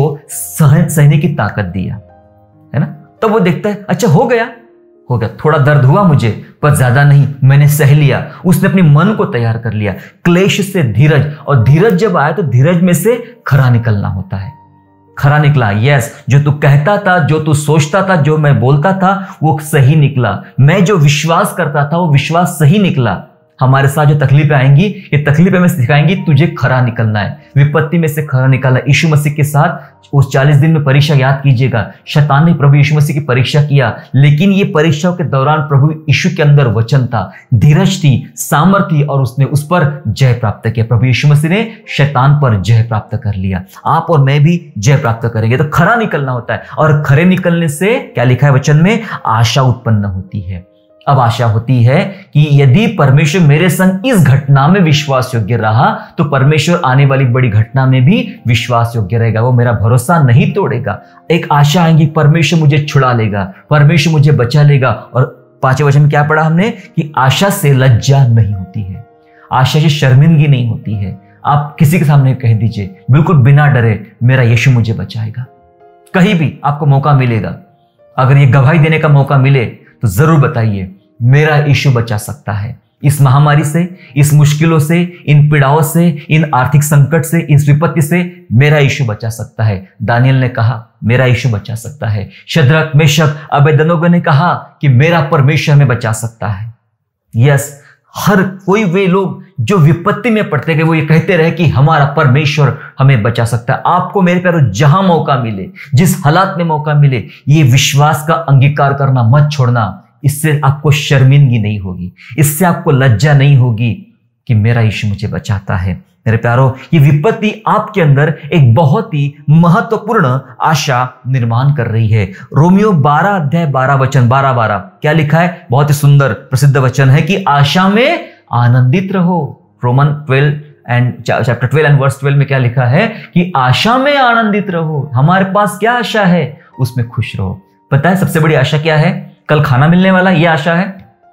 सहने की ताकत दिया, है ना। तब वो देखता है अच्छा हो गया, थोड़ा दर्द हुआ मुझे पर ज्यादा नहीं, मैंने सह लिया। उसने अपने मन को तैयार कर लिया। क्लेश से धीरज, और धीरज जब आया तो धीरज में से खरा निकलना होता है। खरा निकला, यस, जो तू कहता था, जो तू सोचता था, जो मैं बोलता था वो सही निकला। मैं जो विश्वास करता था वो विश्वास सही निकला। हमारे साथ जो तकलीफें आएंगी, ये तकलीफें हमें सिखाएंगी तुझे खरा निकलना है, विपत्ति में से खरा निकलना। यीशु मसीह के साथ उस 40 दिन में परीक्षा याद कीजिएगा, शैतान ने प्रभु यीशु मसीह की परीक्षा किया, लेकिन ये परीक्षाओं के दौरान प्रभु यीशु के अंदर वचन था, धीरज थी, सामर्थ थी, और उसने उस पर जय प्राप्त किया। प्रभु यीशु मसीह ने शैतान पर जय प्राप्त कर लिया। आप और मैं भी जय प्राप्त करेंगे। तो खरा निकलना होता है, और खरे निकलने से क्या लिखा है वचन में, आशा उत्पन्न होती है। अब आशा होती है कि यदि परमेश्वर मेरे संग इस घटना में विश्वास योग्य रहा, तो परमेश्वर आने वाली बड़ी घटना में भी विश्वास योग्य रहेगा, वो मेरा भरोसा नहीं तोड़ेगा। एक आशा आएगी, परमेश्वर मुझे छुड़ा लेगा, परमेश्वर मुझे बचा लेगा। और 5वें वचन में क्या पढ़ा हमने कि आशा से लज्जा नहीं होती है, आशा से शर्मिंदगी नहीं होती है। आप किसी के सामने कह दीजिए बिल्कुल बिना डरे, मेरा यीशु मुझे बचाएगा। कहीं भी आपको मौका मिलेगा, अगर ये गवाही देने का मौका मिले तो जरूर बताइए, मेरा यीशु बचा सकता है। इस महामारी से, इस मुश्किलों से, इन पीड़ाओं से, इन आर्थिक संकट से, इस विपत्ति से मेरा यीशु बचा सकता है। दानियल ने कहा मेरा यीशु बचा सकता है। शद्रक, मेशक, अबेदनगो ने कहा कि मेरा परमेश्वर हमें बचा सकता है। यस, हर कोई वे लोग जो विपत्ति में पड़ते गए वो ये कहते रहे कि हमारा परमेश्वर हमें बचा सकता है। आपको मेरे प्यारो जहां मौका मिले, जिस हालात में मौका मिले, ये विश्वास का अंगीकार करना मत छोड़ना। इससे आपको शर्मिंदगी नहीं होगी, इससे आपको लज्जा नहीं होगी कि मेरा यीशु मुझे बचाता है। मेरे प्यारो, ये विपत्ति आपके अंदर एक बहुत ही महत्वपूर्ण आशा निर्माण कर रही है। रोमियो 12 अध्याय 12 वचन 12 क्या लिखा है, बहुत ही सुंदर प्रसिद्ध वचन है कि आशा में आनंदित रहो। Roman 12 and chapter 12 and verse 12 में क्या लिखा है कि आशा में आनंदित रहो। हमारे पास क्या आशा है, उसमें खुश रहो। पता है सबसे बड़ी आशा क्या है? कल खाना मिलने वाला, ये आशा है।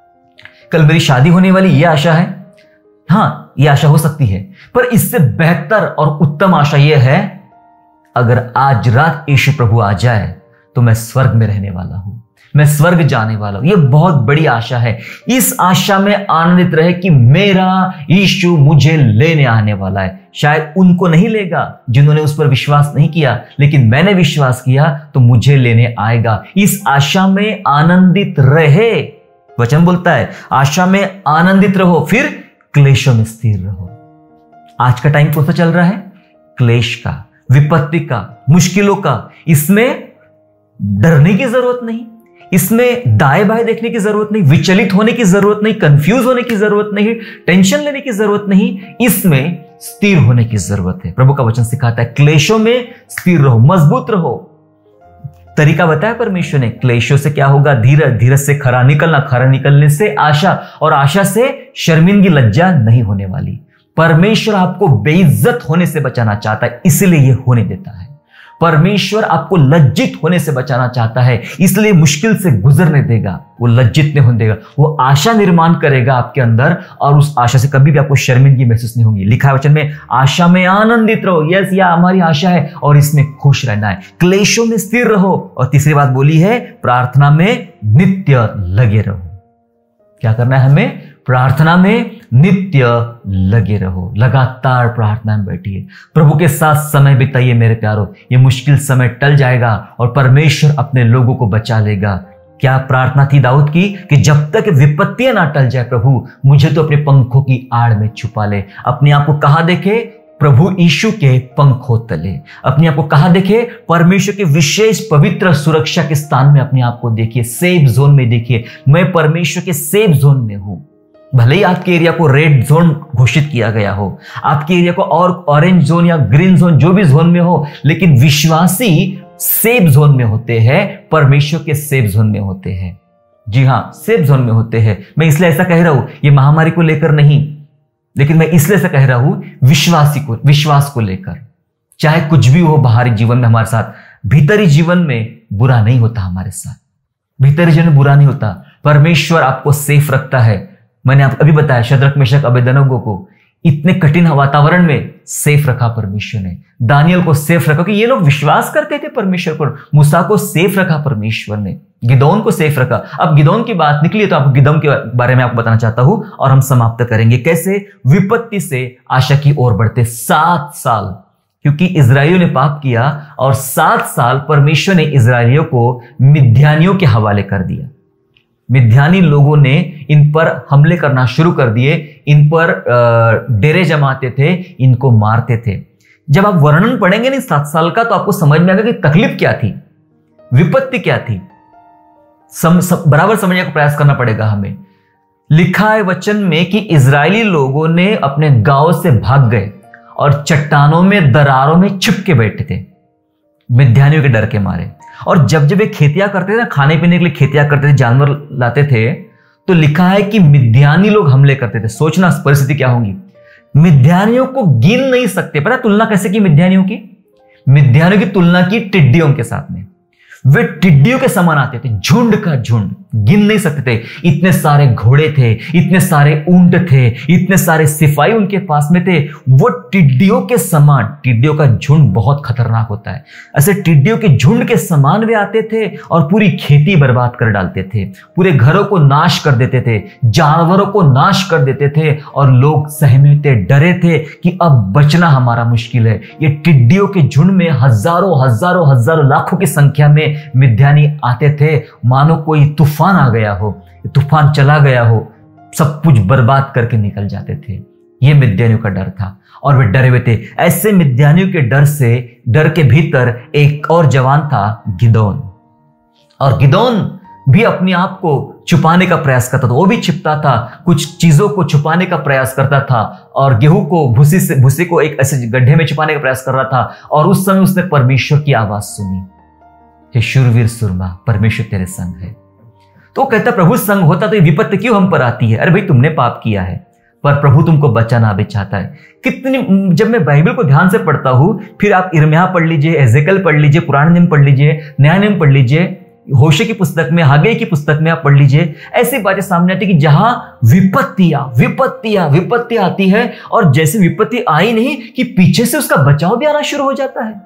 कल मेरी शादी होने वाली, ये आशा है। हाँ, ये आशा हो सकती है, पर इससे बेहतर और उत्तम आशा यह है, अगर आज रात यीशु प्रभु आ जाए तो मैं स्वर्ग में रहने वाला हूं, मैं स्वर्ग जाने वाला हूं। यह बहुत बड़ी आशा है। इस आशा में आनंदित रहे कि मेरा यीशु मुझे लेने आने वाला है। शायद उनको नहीं लेगा जिन्होंने उस पर विश्वास नहीं किया, लेकिन मैंने विश्वास किया तो मुझे लेने आएगा। इस आशा में आनंदित रहे। वचन बोलता है आशा में आनंदित रहो, फिर क्लेशों में स्थिर रहो। आज का टाइम कौन सा चल रहा है? क्लेश का, विपत्ति का, मुश्किलों का। इसमें डरने की जरूरत नहीं, इसमें दाएं बाएं देखने की जरूरत नहीं, विचलित होने की जरूरत नहीं, कंफ्यूज होने की जरूरत नहीं, टेंशन लेने की जरूरत नहीं। इसमें स्थिर होने की जरूरत है। प्रभु का वचन सिखाता है क्लेशों में स्थिर रहो, मजबूत रहो। तरीका बताया परमेश्वर ने। क्लेशों से क्या होगा? धीरज, धीरज से खरा निकलना, खरा निकलने से आशा, और आशा से शर्मिंदगी, लज्जा नहीं होने वाली। परमेश्वर आपको बेइज्जत होने से बचाना चाहता है, इसलिए यह होने देता है। परमेश्वर आपको लज्जित होने से बचाना चाहता है, इसलिए मुश्किल से गुजरने देगा। वो लज्जित नहीं होने देगा, वो आशा निर्माण करेगा आपके अंदर, और उस आशा से कभी भी आपको शर्मिंदगी महसूस नहीं होगी। लिखा है वचन में आशा में आनंदित रहो। यस, यह हमारी आशा है और इसमें खुश रहना है। क्लेशों में स्थिर रहो, और तीसरी बात बोली है प्रार्थना में नित्य लगे रहो। क्या करना है हमें? प्रार्थना में नित्य लगे रहो। लगातार प्रार्थना में बैठिए, प्रभु के साथ समय बिताइए। मेरे प्यारो, ये मुश्किल समय टल जाएगा और परमेश्वर अपने लोगों को बचा लेगा। क्या प्रार्थना थी दाऊद की कि जब तक विपत्तियां ना टल जाए, प्रभु मुझे तो अपने पंखों की आड़ में छुपा ले। अपने आप को कहां देखे? प्रभु यीशु के पंखों तले। अपने आप को कहां देखे? परमेश्वर के विशेष पवित्र सुरक्षा के स्थान में अपने आप को देखिए, सेफ जोन में देखिए। मैं परमेश्वर के सेफ जोन में हूं। भले ही आपके एरिया को रेड जोन घोषित किया गया हो, आपके एरिया को और ऑरेंज जोन या ग्रीन जोन, जो भी जोन में हो, लेकिन विश्वासी सेफ जोन में होते हैं, परमेश्वर के सेफ जोन में होते हैं। जी हाँ, सेफ जोन में होते हैं। मैं इसलिए ऐसा कह रहा हूं, ये महामारी को लेकर नहीं, लेकिन मैं इसलिए ऐसा कह रहा हूं विश्वास को लेकर। चाहे कुछ भी हो बाहरी जीवन में हमारे साथ, भीतरी जीवन में बुरा नहीं होता हमारे साथ, भीतरी जीवन में बुरा नहीं होता। परमेश्वर आपको सेफ रखता है। मैंने आपको अभी बताया, शद्रक मेशक अबेदनगो को इतने कठिन वातावरण में सेफ रखा परमेश्वर ने। दानियल को सेफ रखा कि ये लोग विश्वास करते थे परमेश्वर पर। मूसा को सेफ रखा परमेश्वर ने, गिदोन को सेफ रखा। अब गिदोन की बात निकली तो आपको गिदोन के बारे में आपको बताना चाहता हूं और हम समाप्त करेंगे। कैसे विपत्ति से आशा की ओर बढ़ते 7 साल, क्योंकि इजराइलियों ने पाप किया और 7 साल परमेश्वर ने इजराइलियों को मिद्यानियों के हवाले कर दिया। मिद्यानी लोगों ने इन पर हमले करना शुरू कर दिए, इन पर डेरे जमाते थे, इनको मारते थे। जब आप वर्णन पढ़ेंगे ना 7 साल का, तो आपको समझ में आएगा कि तकलीफ क्या थी, विपत्ति क्या थी। बराबर समझने का प्रयास करना पड़ेगा हमें। लिखा है वचन में कि इजरायली लोगों ने अपने गांव से भाग गए और चट्टानों में, दरारों में छिप के बैठे थे मिद्यानियों के डर के मारे। और जब जब वे खेतियां करते थे ना, खाने पीने के लिए खेतियां करते थे, जानवर लाते थे, तो लिखा है कि मिद्यानी लोग हमले करते थे। सोचना परिस्थिति क्या होगी। मिद्यानियों को गिन नहीं सकते। पता तुलना कैसे की मिद्यानियों की? मिद्यानियों की तुलना की टिड्डियों के साथ में। वे टिड्डियों के समान आते थे, झुंड का झुंड, गिन नहीं सकते थे। इतने सारे घोड़े थे, इतने सारे ऊंट थे, इतने सारे सिपाही उनके पास में थे। वो टिड्डियों के समान, टिड्डियों का झुंड बहुत खतरनाक होता है, ऐसे टिड्डियों के झुंड के समान वे आते थे और पूरी खेती बर्बाद कर डालते थे, पूरे घरों को नाश कर देते थे, जानवरों को नाश कर देते थे। और लोग सहमे थे, डरे थे कि अब बचना हमारा मुश्किल है। ये टिड्डियों के झुंड में हजारों हजारों हजारों लाखों की संख्या में मिद्यानी आते थे, मानो कोई तूफान आ गया हो, तूफान चला गया हो, सब कुछ बर्बाद करके निकल जाते थे। यह मिद्यानियों का डर था और वे डरे हुए थे। ऐसे मिद्यानियों के डर के भीतर एक और जवान था, गिदोन। और गिदोन भी अपने आप को छुपाने का प्रयास करता था। वो भी छिपता था, कुछ चीजों को छुपाने का प्रयास करता था और गेहूं को भूसी को एक ऐसे गड्ढे में छुपाने का प्रयास कर रहा था। और उस समय उसने परमेश्वर की आवाज सुनी, हे शूरवीर सुरमा, परमेश्वर तेरे संग है। तो कहता प्रभु संग होता तो ये विपत्ति क्यों हम पर आती है? अरे भाई तुमने पाप किया है, पर प्रभु तुमको बचाना भी चाहता है। कितनी, जब मैं बाइबल को ध्यान से पढ़ता हूं, फिर आप इर्मिया पढ़ लीजिए, एजेकल पढ़ लीजिए, पुराने नियम पढ़ लीजिए, नया नियम पढ़ लीजिए, होशे की पुस्तक में, हागे की पुस्तक में आप पढ़ लीजिए, ऐसी बातें सामने आती कि जहां विपत्तियां आती है और जैसे विपत्ति आई नहीं कि पीछे से उसका बचाव भी आना शुरू हो जाता है।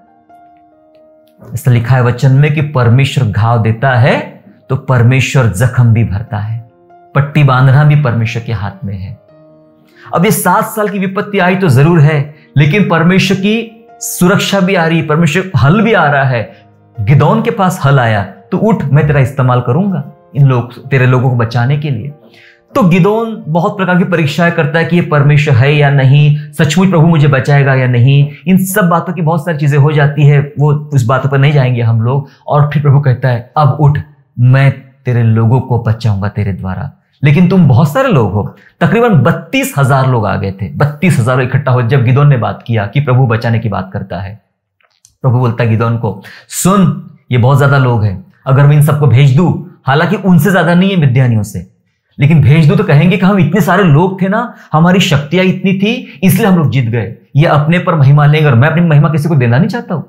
ऐसा लिखा है वचन में कि परमेश्वर घाव देता है तो परमेश्वर जख्म भी भरता है। पट्टी बांधना भी परमेश्वर के हाथ में है। अब ये 7 साल की विपत्ति आई तो जरूर है, लेकिन परमेश्वर की सुरक्षा भी आ रही है, परमेश्वर हल भी आ रहा है। गिदोन के पास हल आया, तो उठ, मैं तेरा इस्तेमाल करूंगा तेरे लोगों को बचाने के लिए। तो गिदोन बहुत प्रकार की परीक्षाएं करता है कि ये परमेश्वर है या नहीं, सचमुच प्रभु मुझे बचाएगा या नहीं। इन सब बातों की बहुत सारी चीजें हो जाती है, वो उस बातों पर नहीं जाएंगे हम लोग। और फिर प्रभु कहता है, अब उठ, मैं तेरे लोगों को बचाऊंगा तेरे द्वारा। लेकिन तुम बहुत सारे लोग हो, तकरीबन 32,000 लोग आ गए थे, 32,000 इकट्ठा हो जब गिदोन ने बात किया कि प्रभु बचाने की बात करता है। प्रभु बोलता है गिदोन को, सुन, ये बहुत ज्यादा लोग हैं, अगर मैं इन सबको भेज दूं, हालांकि उनसे ज्यादा नहीं है मिद्यानियों से, लेकिन भेज दो तो कहेंगे कि हम इतने सारे लोग थे ना, हमारी शक्तियां इतनी थी, इसलिए हम लोग जीत गए। ये अपने पर महिमा लेंगे और मैं अपनी महिमा किसी को देना नहीं चाहता हूं।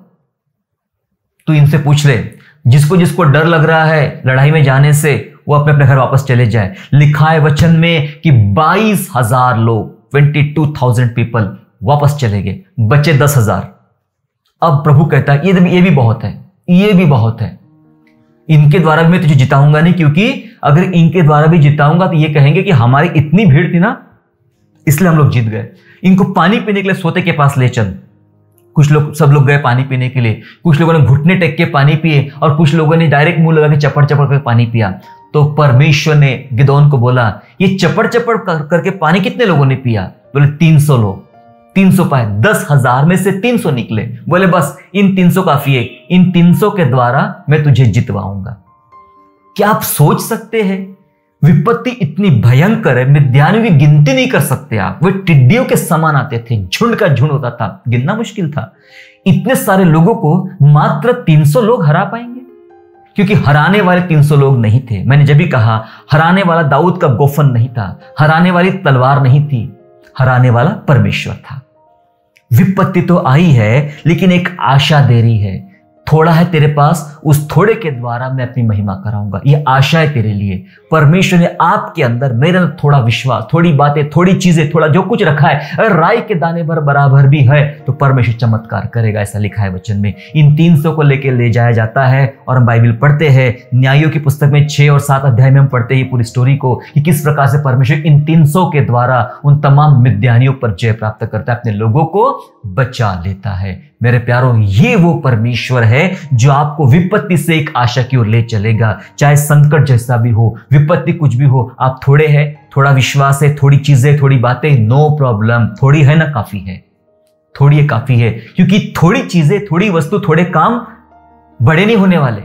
तू इनसे पूछ ले, जिसको जिसको डर लग रहा है लड़ाई में जाने से, वो अपने अपने घर वापस चले जाए। लिखा है वचन में कि 22,000 लोग, 22,000 पीपल वापस चले गए, बचे 10,000। अब प्रभु कहता है ये भी बहुत है, ये भी बहुत है, इनके द्वारा भी मैं तुझे जिताऊंगा नहीं, क्योंकि अगर इनके द्वारा भी जिताऊंगा तो ये कहेंगे कि हमारी इतनी भीड़ थी ना, इसलिए हम लोग जीत गए। इनको पानी पीने के लिए सोते के पास ले चल। सब लोग गए पानी पीने के लिए, कुछ लोगों ने घुटने टेक के पानी पिए और कुछ लोगों ने डायरेक्ट मुंह लगा के चपड़ चपड़ करके पानी पिया। तो परमेश्वर ने गिदोन को बोला, ये चपड़ चपड़ करके पानी कितने लोगों ने पिया? बोले 300 लोग। 300 पाए, 10,000 में से 300 निकले। बोले बस इन 300 काफी है, इन 300 के द्वारा मैं तुझे जितवाऊंगा। क्या आप सोच सकते हैं? विपत्ति इतनी भयंकर है, मिद्यानियों की गिनती नहीं कर सकते आप। वे टिड्डियों के समान आते थे, झुंड का झुंड होता था, गिनना मुश्किल था। इतने सारे लोगों को मात्र 300 लोग हरा पाएंगे? क्योंकि हराने वाले 300 लोग नहीं थे। मैंने जब भी कहा, हराने वाला दाऊद का गोफन नहीं था, हराने वाली तलवार नहीं थी, हराने वाला परमेश्वर था। विपत्ति तो आई है, लेकिन एक आशा दे रही है, थोड़ा है तेरे पास, उस थोड़े के द्वारा मैं अपनी महिमा कराऊंगा। ये आशा है तेरे लिए। परमेश्वर ने आपके अंदर, मेरे अंदर थोड़ा विश्वास, थोड़ी बातें, थोड़ी चीजें, थोड़ा जो कुछ रखा है, अगर राई के दाने भर बराबर भी है तो परमेश्वर चमत्कार करेगा। ऐसा लिखा है वचन में। इन 300 को लेकर ले जाया जाता है और हम बाइबल पढ़ते हैं। न्यायों की पुस्तक में 6 और 7 अध्याय में हम पढ़ते हैं पूरी स्टोरी को, कि किस प्रकार से परमेश्वर इन 300 के द्वारा उन तमाम मिद्यानियों पर जय प्राप्त करता है, अपने लोगों को बचा लेता है। मेरे प्यारों, ये वो परमेश्वर है जो आपको विपत्ति से एक आशा की ओर ले चलेगा। चाहे संकट जैसा भी हो, विपत्ति कुछ भी हो, आप थोड़े हैं, थोड़ा विश्वास है, थोड़ी चीजें, थोड़ी बातें, नो प्रॉब्लम। थोड़ी है ना, काफी है, थोड़ी है काफी है, क्योंकि थोड़ी चीजें, थोड़ी वस्तु, थोड़े काम बड़े नहीं होने वाले।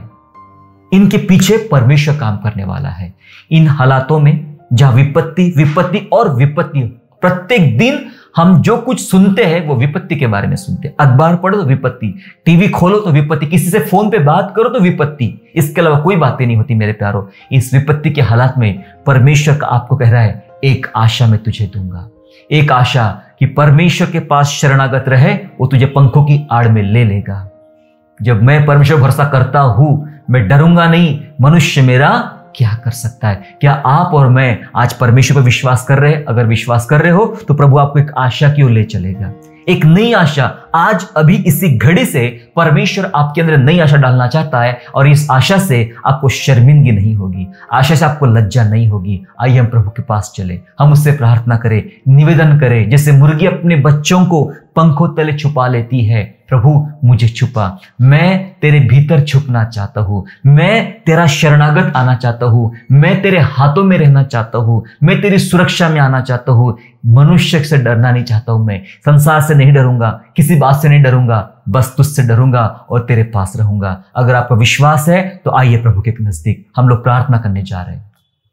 इनके पीछे परमेश्वर काम करने वाला है। इन हालातों में जहां विपत्ति और विपत्ति, प्रत्येक दिन हम जो कुछ सुनते हैं वो विपत्ति के बारे में सुनते हैं। अखबार पढ़ो तो विपत्ति, टीवी खोलो तो विपत्ति, किसी से फोन पे बात करो तो विपत्ति, इसके अलावा कोई बातें नहीं होती। मेरे प्यारो, इस विपत्ति के हालात में परमेश्वर का आपको कह रहा है, एक आशा मैं तुझे दूंगा। एक आशा कि परमेश्वर के पास शरणागत रहे, वो तुझे पंखों की आड़ में ले लेगा। जब मैं परमेश्वर भरोसा करता हूं, मैं डरूंगा नहीं, मनुष्य मेरा क्या कर सकता है। क्या आप और मैं आज परमेश्वर पर विश्वास कर रहे हैं? अगर विश्वास कर रहे हो तो प्रभु आपको एक आशा की ओर ले चलेगा, एक नई आशा। आज अभी इसी घड़ी से परमेश्वर आपके अंदर नई आशा डालना चाहता है, और इस आशा से आपको शर्मिंदगी नहीं होगी, आशा से आपको लज्जा नहीं होगी। आइए हम प्रभु के पास चले, हम उससे प्रार्थना करें, निवेदन करें। जैसे मुर्गी अपने बच्चों को पंखों तले छुपा लेती है, प्रभु मुझे छुपा, मैं तेरे भीतर छुपना चाहता हूं, मैं तेरा शरणागत आना चाहता हूं, मैं तेरे हाथों में रहना चाहता हूं, मैं तेरी सुरक्षा में आना चाहता हूं। मनुष्य से डरना नहीं चाहता हूं, मैं संसार से नहीं डरूंगा, किसी बात से नहीं डरूंगा, बस तुझसे डरूंगा और तेरे पास रहूंगा। अगर आपका विश्वास है तो आइए प्रभु के नजदीक, हम लोग प्रार्थना करने जा रहे हैं।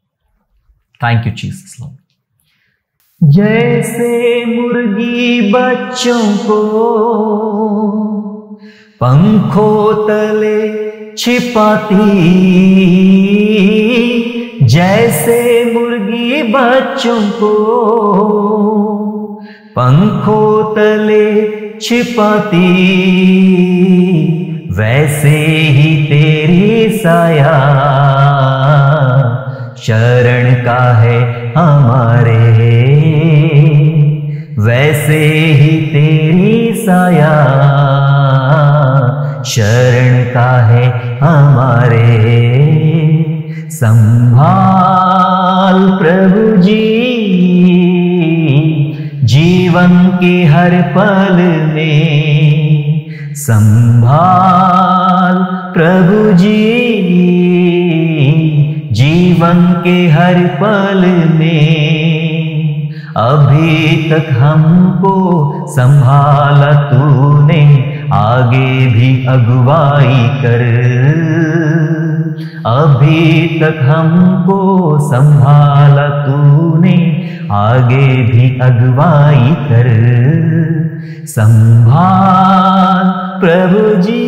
Thank you Jesus Lord. जैसे मुर्गी बच्चों को पंखों तले छिपाती, जैसे मुर्गी बच्चों को पंखों तले छिपाती, वैसे ही तेरी साया शरण का है हमारे, वैसे ही तेरी साया शरण का है हमारे। संभाल प्रभु जी जीवन के हर पल में, संभाल प्रभु जी जीवन के हर पल में। अभी तक हमको संभाला तूने, आगे भी अगुवाई कर। अभी तक हमको संभाला तूने, आगे भी अगुवाई कर। संभाल प्रभु जी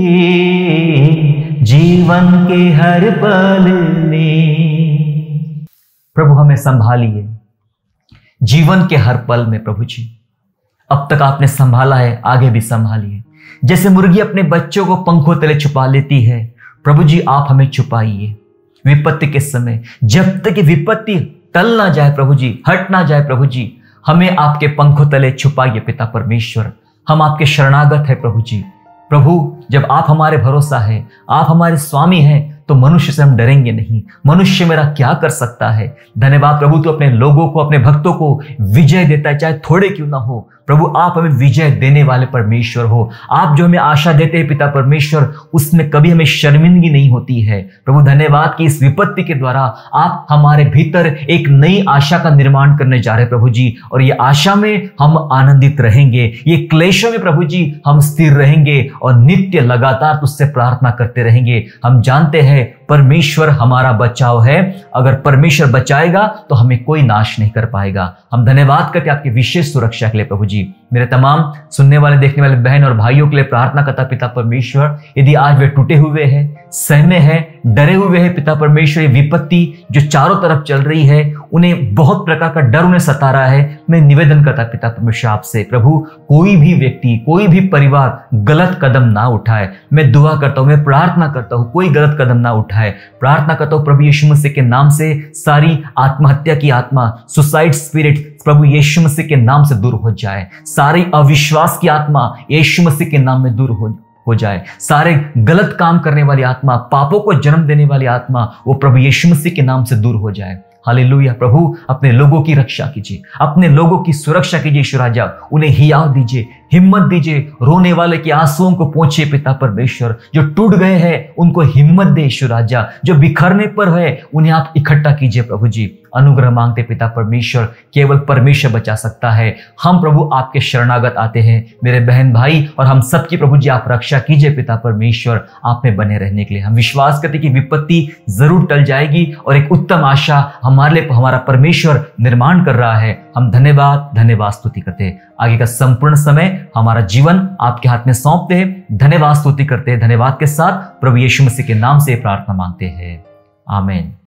जीवन के हर पल में। प्रभु हमें संभालिए जीवन के हर पल में। प्रभु जी अब तक आपने संभाला है, आगे भी संभालिए। जैसे मुर्गी अपने बच्चों को पंखों तले छुपा लेती है, प्रभु जी आप हमें छुपाइए विपत्ति के समय। जब तक विपत्ति टल ना जाए प्रभु जी, हट ना जाए प्रभु जी, हमें आपके पंखों तले छुपाइए पिता परमेश्वर। हम आपके शरणागत है प्रभु जी। प्रभु जब आप हमारे भरोसा है, आप हमारे स्वामी हैं, तो मनुष्य से हम डरेंगे नहीं। मनुष्य मेरा क्या कर सकता है। धन्यवाद प्रभु, तू अपने लोगों को, अपने भक्तों को विजय देता है, चाहे थोड़े क्यों ना हो। प्रभु आप हमें विजय देने वाले परमेश्वर हो। आप जो हमें आशा देते हैं पिता परमेश्वर, उसमें कभी हमें शर्मिंदगी नहीं होती है। प्रभु धन्यवाद कि इस विपत्ति के द्वारा आप हमारे भीतर एक नई आशा का निर्माण करने जा रहे हैं प्रभु जी, और ये आशा में हम आनंदित रहेंगे। ये क्लेशों में प्रभु जी हम स्थिर रहेंगे और नित्य लगातार तुझसे प्रार्थना करते रहेंगे। हम जानते हैं परमेश्वर हमारा बचाव है। अगर परमेश्वर बचाएगा तो हमें कोई नाश नहीं कर पाएगा। हम धन्यवाद करते आपकी विशेष सुरक्षा के लिए प्रभु जी। मेरे तमाम सुनने वाले देखने वाले बहन और भाइयों के लिए प्रार्थना करता पिता परमेश्वर, यदि आज वे टूटे हुए हैं, सहमे हैं, डरे हुए हैं पिता परमेश्वर, ये विपत्ति जो चारों तरफ चल रही है, उन्हें बहुत प्रकार का डर उन्हें सता रहा है, मैं निवेदन करता पिता परमेश्वर आपसे, प्रभु कोई भी व्यक्ति, कोई भी परिवार गलत कदम ना उठाए। मैं दुआ करता हूं, मैं प्रार्थना करता हूं, कोई गलत कदम ना उठाए। प्रार्थना करता हूं प्रभु यीशु मसीह के नाम से सारी आत्महत्या की आत्मा, सुसाइड स्पिरिट प्रभु यीशु मसीह के नाम से दूर हो जाए। सारी अविश्वास की आत्मा यीशु मसीह के नाम में दूर हो जाए। सारे गलत काम करने वाली आत्मा, पापों को जन्म देने वाली आत्मा, वो प्रभु यीशु मसीह के नाम से दूर हो जाए। हालेलुया। प्रभु अपने लोगों की रक्षा कीजिए, अपने लोगों की सुरक्षा कीजिए यीशु राजा, उन्हें हियाव दीजिए, हिम्मत दीजिए, रोने वाले के आंसुओं को पहुंचे पिता परमेश्वर, जो टूट गए हैं उनको हिम्मत दे यीशु राजा, जो बिखरने पर है उन्हें आप इकट्ठा कीजिए प्रभु जी। अनुग्रह मांगते पिता परमेश्वर, केवल परमेश्वर बचा सकता है। हम प्रभु आपके शरणागत आते हैं, मेरे बहन भाई और हम सबकी प्रभु जी आप रक्षा कीजिए पिता परमेश्वर, आप में बने रहने के लिए। हम विश्वास करते कि विपत्ति जरूर टल जाएगी और एक उत्तम आशा हमारे लिए हमारा परमेश्वर निर्माण कर रहा है। हम धन्यवाद स्तुति करते हैं। आगे का संपूर्ण समय हमारा जीवन आपके हाथ में सौंपते हैं। धन्यवाद स्तुति करते हैं। धन्यवाद के साथ प्रभु यीशु मसीह के नाम से प्रार्थना मांगते हैं, आमीन।